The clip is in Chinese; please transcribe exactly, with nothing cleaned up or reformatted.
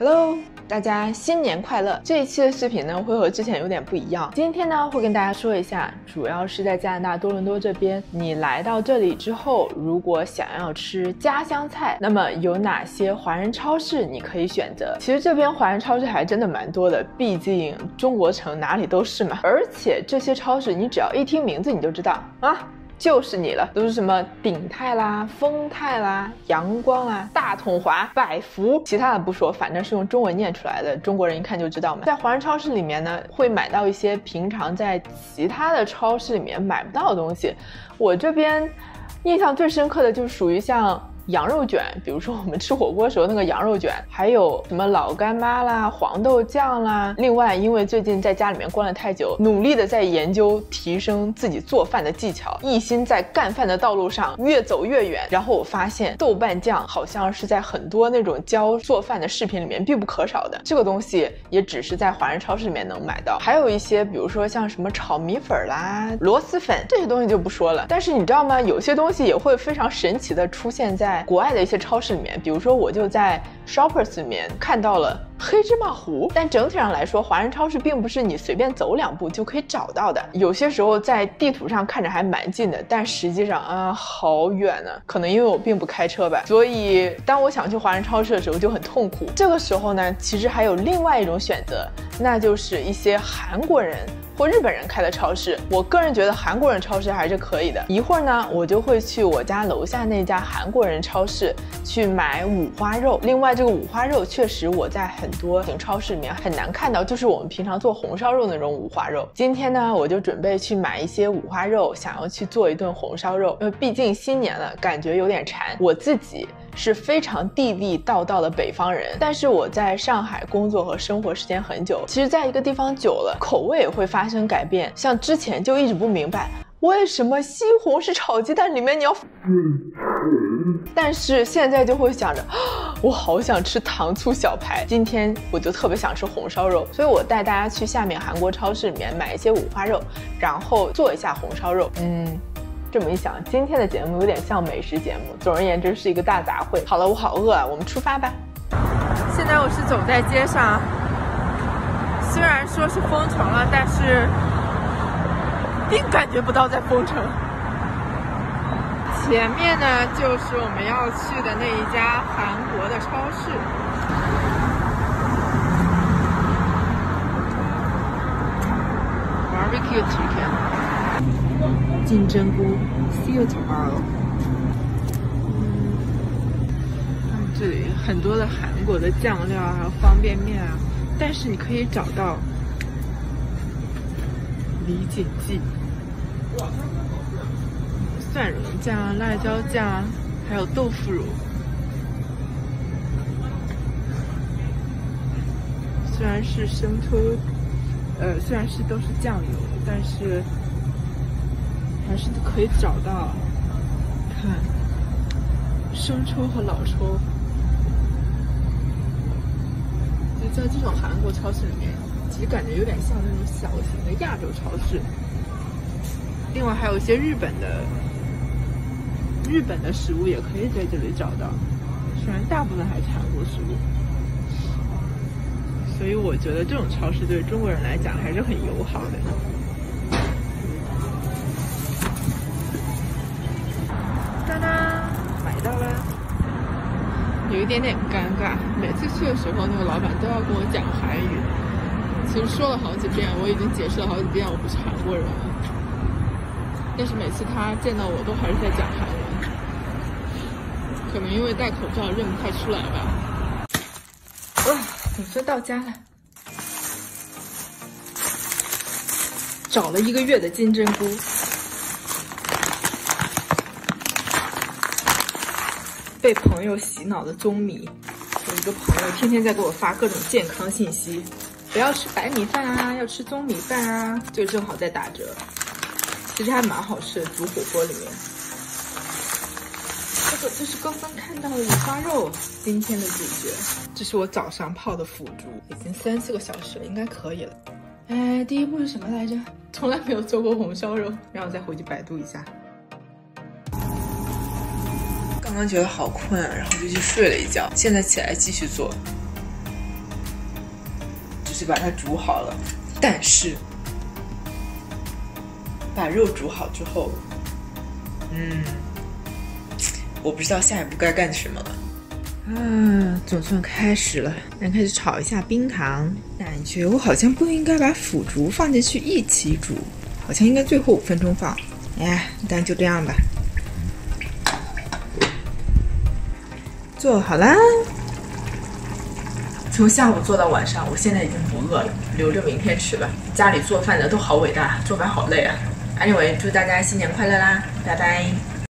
Hello， 大家新年快乐！这一期的视频呢会和之前有点不一样。今天呢会跟大家说一下，主要是在加拿大多伦多这边，你来到这里之后，如果想要吃家乡菜，那么有哪些华人超市你可以选择？其实这边华人超市还真的蛮多的，毕竟中国城哪里都是嘛。而且这些超市你只要一听名字你就知道啊。就是你了，都是什么鼎泰啦、丰泰啦、阳光啦、大统华、百福，其他的不说，反正是用中文念出来的，中国人一看就知道嘛。在华人超市里面呢，会买到一些平常在其他的超市里面买不到的东西。我这边印象最深刻的就属于像羊肉卷，比如说我们吃火锅时候那个羊肉卷，还有什么老干妈啦、黄豆酱啦。另外，因为最近在家里面关了太久，努力的在研究提升自己做饭的技巧，一心在干饭的道路上越走越远。然后我发现豆瓣酱好像是在很多那种教做饭的视频里面必不可少的，这个东西也只是在华人超市里面能买到。还有一些比如说像什么炒米粉啦、螺蛳粉这些东西就不说了。但是你知道吗？有些东西也会非常神奇的出现在在国外的一些超市里面，比如说我就在 Shoppers 里面看到了黑芝麻糊，但整体上来说，华人超市并不是你随便走两步就可以找到的。有些时候在地图上看着还蛮近的，但实际上啊，好远呢。可能因为我并不开车吧，所以当我想去华人超市的时候就很痛苦。这个时候呢，其实还有另外一种选择，那就是一些韩国人或日本人开的超市。我个人觉得韩国人超市还是可以的。一会儿呢，我就会去我家楼下那家韩国人超市去买五花肉。另外，这个五花肉确实我在很多超市里面很难看到，就是我们平常做红烧肉那种五花肉。今天呢，我就准备去买一些五花肉，想要去做一顿红烧肉。因为毕竟新年了，感觉有点馋。我自己是非常地地道道的北方人，但是我在上海工作和生活时间很久，其实在一个地方久了，口味也会发生改变。像之前就一直不明白为什么西红柿炒鸡蛋里面你要但是现在就会想着我好想吃糖醋小排，今天我就特别想吃红烧肉，所以我带大家去下面韩国超市里面买一些五花肉，然后做一下红烧肉。嗯这么一想，今天的节目有点像美食节目，总而言之是一个大杂烩。好了，我好饿啊，我们出发吧。现在我是走在街上，虽然说是封城了，但是并感觉不到在封城。前面呢就是我们要去的那一家韩国的超市。Barbecue chicken。金针菇 See you tomorrow。 他们这里很多的韩国的酱料还有方便面啊，但是你可以找到李锦记、蒜蓉酱、辣椒酱，还有豆腐乳。虽然是生抽，呃，虽然是都是酱油，但是还是可以找到，看生抽和老抽。就在这种韩国超市里面，其实感觉有点像那种小型的亚洲超市。另外还有一些日本的日本的食物也可以在这里找到，虽然大部分还是韩国食物。所以我觉得这种超市对中国人来讲还是很友好的。当当，买到了。有一点点尴尬，每次去的时候，那个老板都要跟我讲韩语。其实说了好几遍，我已经解释了好几遍我不是韩国人了，但是每次他见到我都还是在讲韩文，可能因为戴口罩认不太出来吧。哇，总算到家了。找了一个月的金针菇。被朋友洗脑的棕米，有一个朋友天天在给我发各种健康信息，不要吃白米饭啊，要吃棕米饭啊，就正好在打折，其实还蛮好吃的，煮火锅里面。这个就是刚刚看到的五花肉，今天的主角。这是我早上泡的腐竹，已经三四个小时了，应该可以了。哎，第一步是什么来着？从来没有做过红烧肉，让我再回去百度一下。刚刚觉得好困啊，然后就去睡了一觉，现在起来继续做。 始把它煮好了。但是把肉煮好之后，嗯，我不知道下一步该干什么了。啊，总算开始了。那开始炒一下冰糖，感觉我好像不应该把腐竹放进去一起煮，好像应该最后五分钟放。哎，但就这样吧。做好啦！从下午做到晚上，我现在已经不饿了，留着明天吃吧。家里做饭的都好伟大，做饭好累啊。Anyway，祝大家新年快乐啦，拜拜。